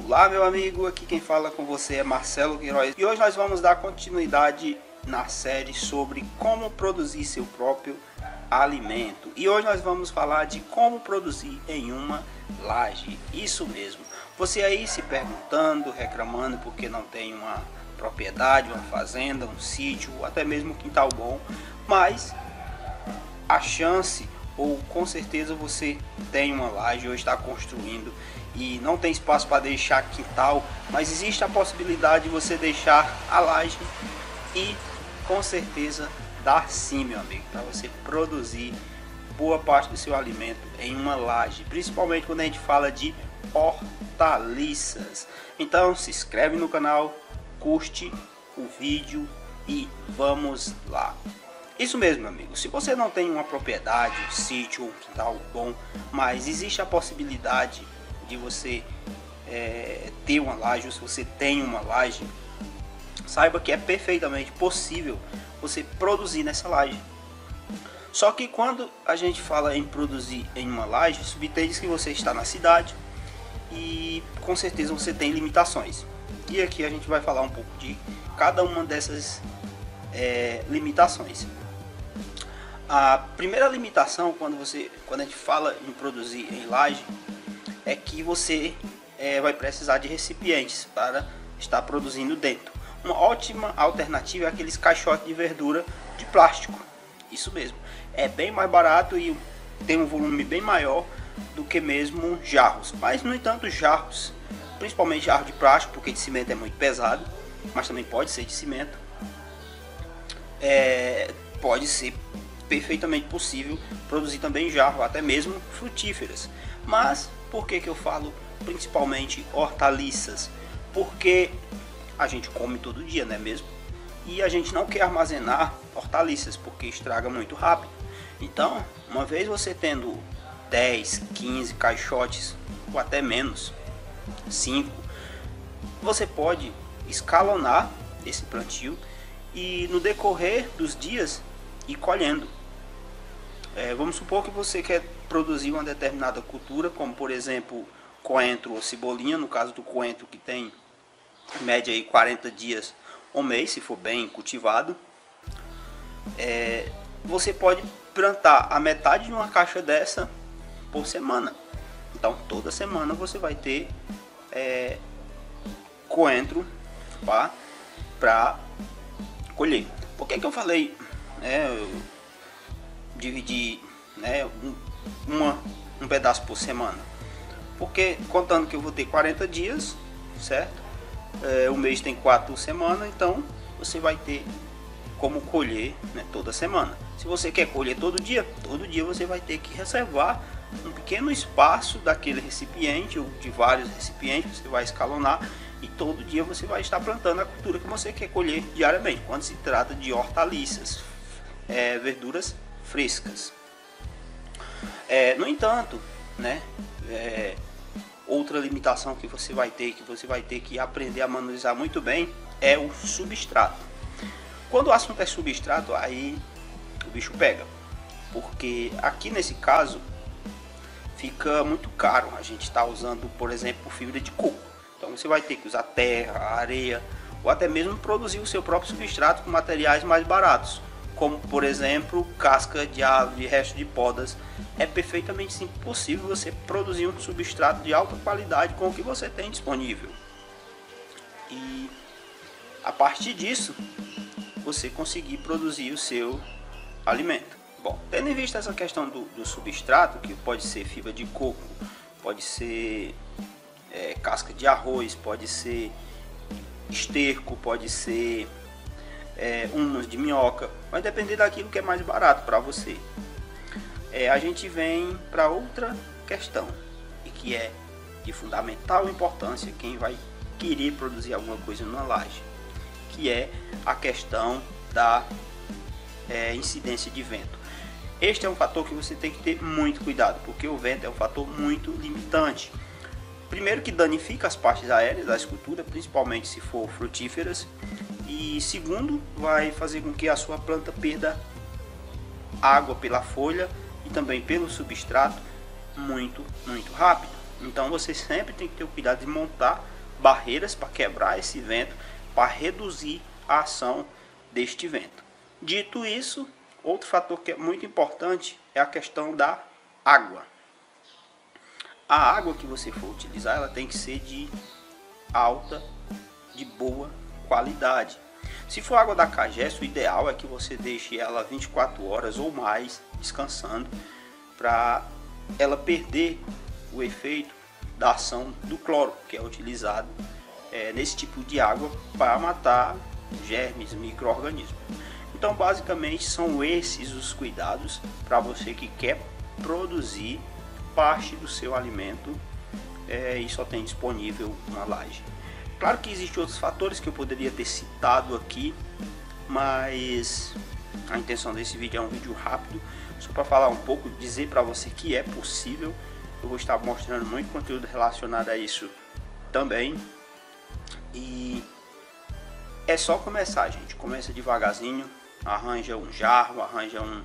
Olá meu amigo, aqui quem fala com você é Marcelo Queiroz e hoje nós vamos dar continuidade na série sobre como produzir seu próprio alimento. E hoje nós vamos falar de como produzir em uma laje. Isso mesmo, você aí se perguntando, reclamando porque não tem uma propriedade, uma fazenda, um sítio, ou até mesmo um quintal bom, mas a chance, ou com certeza você tem uma laje ou está construindo e não tem espaço para deixar quintal, mas existe a possibilidade de você deixar a laje e com certeza dar sim, meu amigo, para você produzir boa parte do seu alimento em uma laje, principalmente quando a gente fala de hortaliças. Então se inscreve no canal, curte o vídeo e vamos lá. Isso mesmo, meu amigo, se você não tem uma propriedade, um sítio ou um quintal bom, mas existe a possibilidade de você ter uma laje, ou se você tem uma laje, saiba que é perfeitamente possível você produzir nessa laje. Só que quando a gente fala em produzir em uma laje, subentende que você está na cidade e com certeza você tem limitações. E aqui a gente vai falar um pouco de cada uma dessas limitações. A primeira limitação quando a gente fala em produzir em laje é que você vai precisar de recipientes para estar produzindo dentro. Uma ótima alternativa é aqueles caixotes de verdura de plástico. Isso mesmo, é bem mais barato e tem um volume bem maior do que mesmo jarros. Mas no entanto, jarros, principalmente jarro de plástico, porque de cimento é muito pesado, mas também pode ser de cimento, pode ser perfeitamente possível produzir também jarro, até mesmo frutíferas. Mas por que eu falo principalmente hortaliças? Porque a gente come todo dia, não é mesmo? E a gente não quer armazenar hortaliças porque estraga muito rápido. Então, uma vez você tendo 10, 15 caixotes ou até menos, 5, você pode escalonar esse plantio e no decorrer dos dias ir colhendo. Vamos supor que você quer produzir uma determinada cultura, como por exemplo coentro ou cebolinha. No caso do coentro, que tem em média aí 40 dias ou mês, se for bem cultivado, você pode plantar a metade de uma caixa dessa por semana. Então toda semana você vai ter coentro para colher. Por que eu falei dividir um pedaço por semana? Porque contando que eu vou ter 40 dias, certo? O mês tem 4 semanas, então você vai ter como colher toda semana. Se você quer colher todo dia você vai ter que reservar um pequeno espaço daquele recipiente ou de vários recipientes. Você vai escalonar e todo dia você vai estar plantando a cultura que você quer colher diariamente, quando se trata de hortaliças, verduras frescas. No entanto, outra limitação que você vai ter que aprender a manusear muito bem é o substrato. Quando o assunto é substrato, aí o bicho pega, porque aqui nesse caso fica muito caro a gente está usando, por exemplo, fibra de coco. Então você vai ter que usar terra, areia ou até mesmo produzir o seu próprio substrato com materiais mais baratos, como por exemplo casca de ave, resto de podas. É perfeitamente sim possível você produzir um substrato de alta qualidade com o que você tem disponível, e a partir disso você conseguir produzir o seu alimento. Bom, tendo em vista essa questão do substrato, que pode ser fibra de coco, pode ser casca de arroz, pode ser esterco, pode ser humus de minhoca, vai depender daquilo que é mais barato para você. A gente vem para outra questão, e que é de fundamental importância quem vai querer produzir alguma coisa numa laje, que é a questão da incidência de vento. Este é um fator que você tem que ter muito cuidado, porque o vento é um fator muito limitante. Primeiro, que danifica as partes aéreas da escultura, principalmente se for frutíferas, e segundo, vai fazer com que a sua planta perda água pela folha e também pelo substrato muito rápido. Então você sempre tem que ter o cuidado de montar barreiras para quebrar esse vento, para reduzir a ação deste vento. Dito isso, outro fator que é muito importante é a questão da água. A água que você for utilizar, ela tem que ser de alta, de boa qualidade. Se for água da Cages, o ideal é que você deixe ela 24 horas ou mais descansando, para ela perder o efeito da ação do cloro, que é utilizado nesse tipo de água para matar germes, micro-organismos. Então basicamente são esses os cuidados para você que quer produzir parte do seu alimento e só tem disponível uma laje. Claro que existem outros fatores que eu poderia ter citado aqui, mas a intenção desse vídeo é um vídeo rápido, só para falar um pouco, dizer para você que é possível. Eu vou estar mostrando muito conteúdo relacionado a isso também. E é só começar, gente. Começa devagarzinho, arranja um jarro, arranja um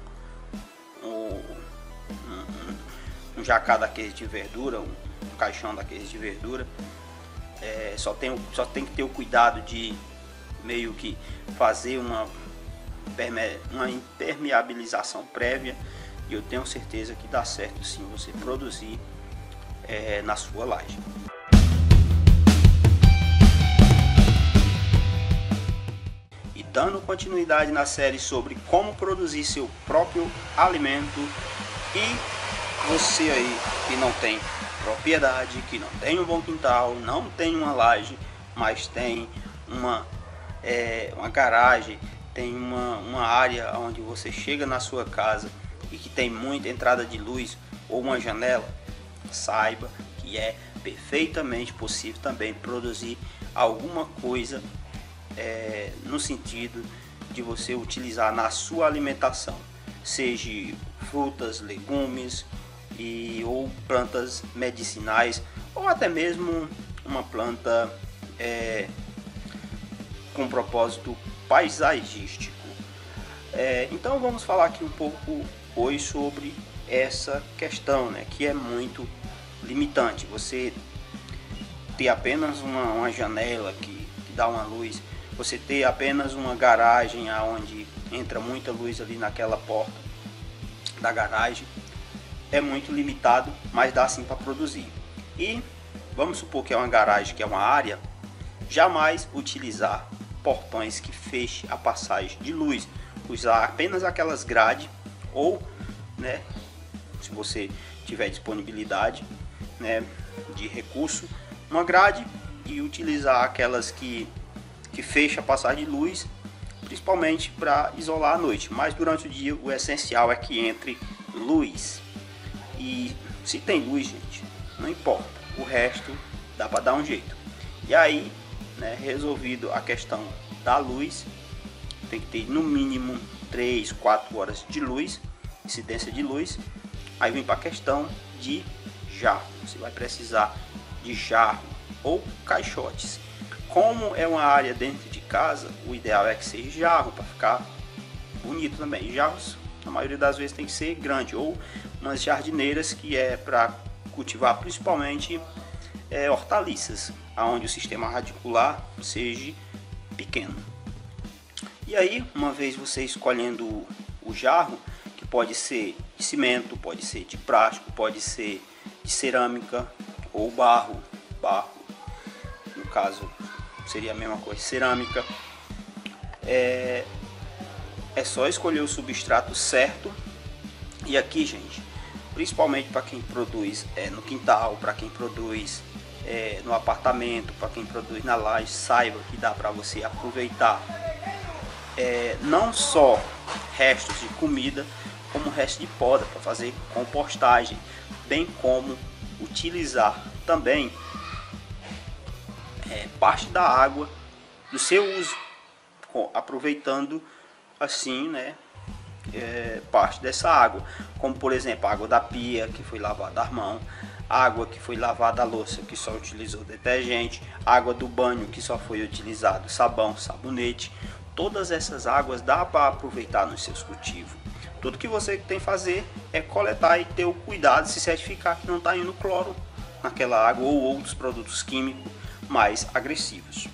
jacá daqueles de verdura, um caixão daqueles de verdura. Só tem que ter o cuidado de meio que fazer uma impermeabilização prévia, e eu tenho certeza que dá certo sim você produzir na sua laje. E dando continuidade na série sobre como produzir seu próprio alimento, e você aí que não tem propriedade, que não tem um bom quintal, não tem uma laje, mas tem uma garagem, tem uma área onde você chega na sua casa e que tem muita entrada de luz ou uma janela, saiba que é perfeitamente possível também produzir alguma coisa no sentido de você utilizar na sua alimentação, seja frutas, legumes ou plantas medicinais, ou até mesmo uma planta com propósito paisagístico. Então vamos falar aqui um pouco hoje sobre essa questão, né, que é muito limitante. Você ter apenas uma janela que dá uma luz, você ter apenas uma garagem onde entra muita luz ali naquela porta da garagem, é muito limitado, mas dá sim para produzir. E vamos supor que é uma garagem, que é uma área, jamais utilizar portões que fechem a passagem de luz, usar apenas aquelas grades, ou, né, se você tiver disponibilidade, né, de recurso, uma grade, e utilizar aquelas que fecham a passagem de luz, principalmente para isolar a noite, mas durante o dia o essencial é que entre luz. E se tem luz, gente, não importa, o resto dá para dar um jeito. E aí, né, resolvido a questão da luz, tem que ter no mínimo 3, 4 horas de luz, incidência de luz. Aí vem para a questão de jarro. Você vai precisar de jarro ou caixotes. Como é uma área dentro de casa, o ideal é que seja jarro, para ficar bonito também. Jarros, a maioria das vezes, tem que ser grande, ou umas jardineiras, que é para cultivar principalmente hortaliças, onde o sistema radicular seja pequeno. E aí, uma vez você escolhendo o jarro, que pode ser de cimento, pode ser de plástico, pode ser de cerâmica ou barro, no caso seria a mesma coisa, cerâmica. É só escolher o substrato certo. E aqui, gente, principalmente para quem produz no quintal, para quem produz no apartamento, para quem produz na laje, saiba que dá para você aproveitar não só restos de comida, como resto de poda para fazer compostagem, bem como utilizar também parte da água do seu uso, aproveitando assim, né, parte dessa água, como por exemplo a água da pia que foi lavada à mão, água que foi lavada a louça que só utilizou detergente, água do banho que só foi utilizado sabão, sabonete. Todas essas águas dá para aproveitar nos seus cultivos. Tudo que você tem que fazer é coletar e ter o cuidado de se certificar que não está indo cloro naquela água ou outros produtos químicos, mais agressivos.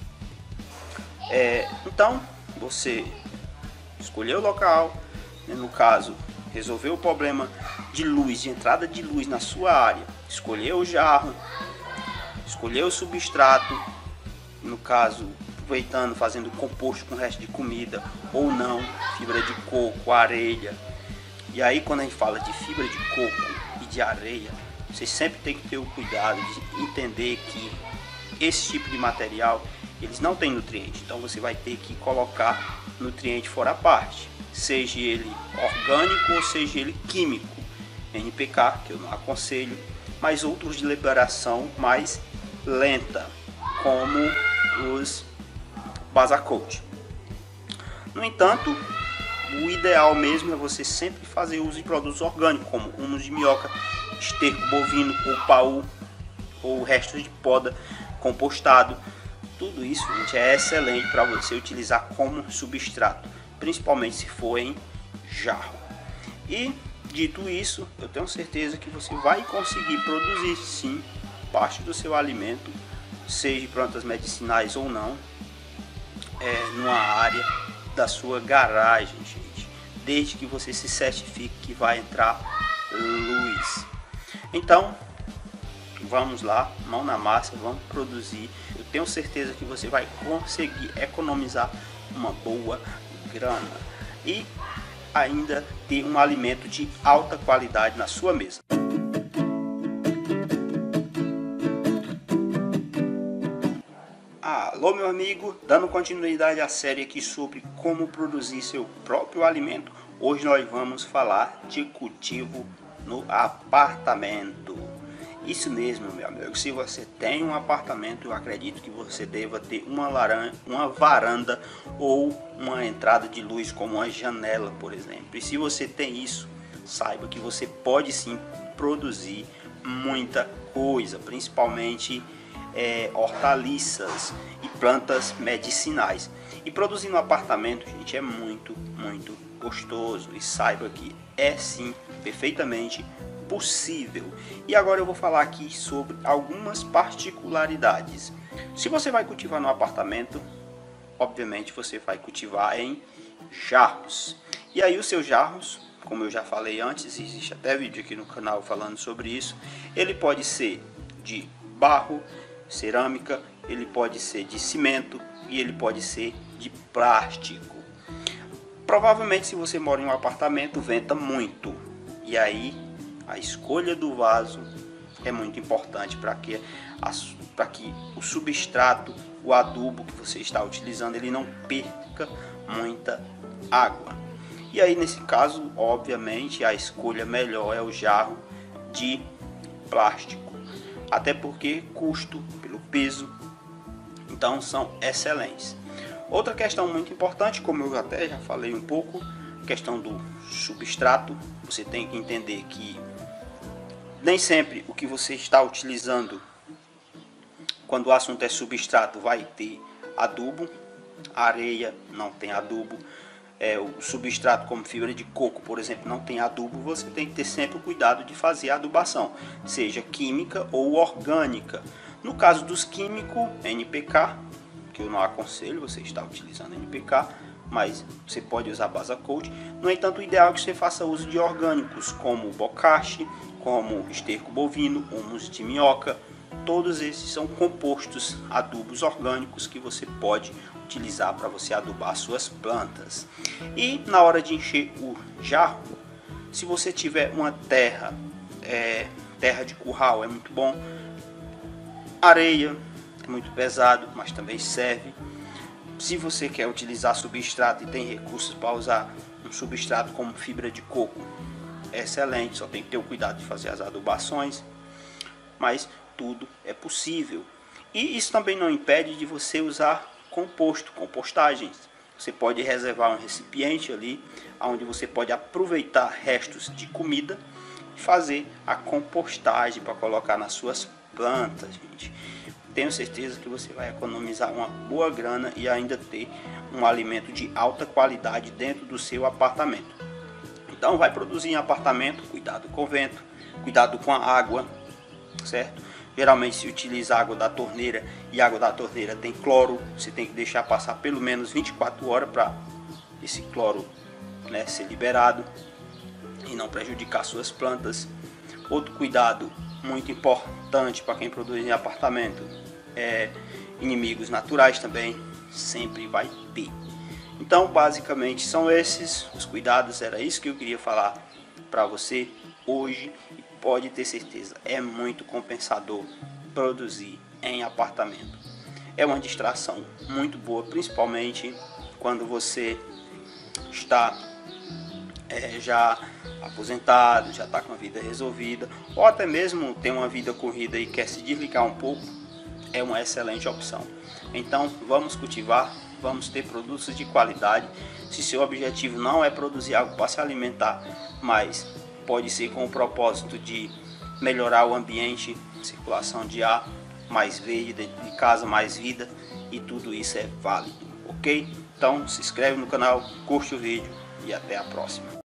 Então você escolheu o local, né, no caso resolveu o problema de luz, de entrada de luz na sua área, escolheu o jarro, escolheu o substrato, no caso aproveitando, fazendo composto com o resto de comida ou não, fibra de coco, areia. E aí quando a gente fala de fibra de coco e de areia, você sempre tem que ter o cuidado de entender que esse tipo de material eles não têm nutriente, então você vai ter que colocar nutriente fora a parte, seja ele orgânico ou seja ele químico, NPK, que eu não aconselho, mas outros de liberação mais lenta, como os Basacote. No entanto, o ideal mesmo é você sempre fazer uso de produtos orgânicos, como humus de minhoca, esterco bovino ou paú, ou restos de poda compostado. Tudo isso, gente, é excelente para você utilizar como substrato, principalmente se for em jarro. E dito isso, eu tenho certeza que você vai conseguir produzir sim parte do seu alimento, seja de plantas medicinais ou não, numa área da sua garagem, gente, desde que você se certifique que vai entrar luz. Então vamos lá, mão na massa, vamos produzir. Eu tenho certeza que você vai conseguir economizar uma boa grana e ainda ter um alimento de alta qualidade na sua mesa. Alô, meu amigo, dando continuidade à série aqui sobre como produzir seu próprio alimento. Hoje nós vamos falar de cultivo no apartamento. Isso mesmo, meu amigo, se você tem um apartamento, eu acredito que você deva ter uma varanda ou uma entrada de luz, como uma janela, por exemplo. E se você tem isso, saiba que você pode sim produzir muita coisa, principalmente hortaliças e plantas medicinais. E produzir no apartamento, gente, é muito gostoso. E saiba que é sim perfeitamente possível. E agora eu vou falar aqui sobre algumas particularidades. Se você vai cultivar no apartamento, obviamente você vai cultivar em jarros. E aí os seus jarros, como eu já falei antes, existe até vídeo aqui no canal falando sobre isso, ele pode ser de barro, cerâmica, ele pode ser de cimento e ele pode ser de plástico. Provavelmente se você mora em um apartamento, venta muito. E aí a escolha do vaso é muito importante para que o substrato, o adubo que você está utilizando, ele não perca muita água. E aí nesse caso, obviamente, a escolha melhor é o jarro de plástico. Até porque custo pelo peso, então são excelentes. Outra questão muito importante, como eu até já falei um pouco, questão do substrato. Você tem que entender que nem sempre o que você está utilizando quando o assunto é substrato vai ter adubo. A areia não tem adubo. O substrato como fibra de coco, por exemplo, não tem adubo. Você tem que ter sempre o cuidado de fazer a adubação, seja química ou orgânica. No caso dos químicos, NPK, que eu não aconselho você está utilizando NPK, mas você pode usar Basacote. No entanto, o ideal é que você faça uso de orgânicos, como bocashi, como esterco bovino, humus de minhoca. Todos esses são compostos adubos orgânicos que você pode utilizar para você adubar suas plantas. E na hora de encher o jarro, se você tiver uma terra de curral, é muito bom. Areia é muito pesado, mas também serve. Se você quer utilizar substrato e tem recursos para usar um substrato como fibra de coco, é excelente, só tem que ter o cuidado de fazer as adubações, mas tudo é possível. E isso também não impede de você usar compostagens. Você pode reservar um recipiente ali, onde você pode aproveitar restos de comida e fazer a compostagem para colocar nas suas plantas, gente. Tenho certeza que você vai economizar uma boa grana e ainda ter um alimento de alta qualidade dentro do seu apartamento. Então vai produzir em apartamento, cuidado com o vento, cuidado com a água, certo? Geralmente se utiliza água da torneira e a água da torneira tem cloro. Você tem que deixar passar pelo menos 24 horas para esse cloro, né, ser liberado e não prejudicar suas plantas. Outro cuidado muito importante para quem produz em apartamento é inimigos naturais também, sempre vai ter. Então basicamente são esses os cuidados, era isso que eu queria falar para você hoje. Pode ter certeza, é muito compensador produzir em apartamento. É uma distração muito boa, principalmente quando você está já aposentado, já está com a vida resolvida, ou até mesmo tem uma vida corrida e quer se desligar um pouco. É uma excelente opção. Então vamos cultivar, vamos ter produtos de qualidade. Se seu objetivo não é produzir algo para se alimentar, mas pode ser com o propósito de melhorar o ambiente, circulação de ar, mais verde dentro de casa, mais vida, e tudo isso é válido, ok? Então se inscreve no canal, curte o vídeo e até a próxima.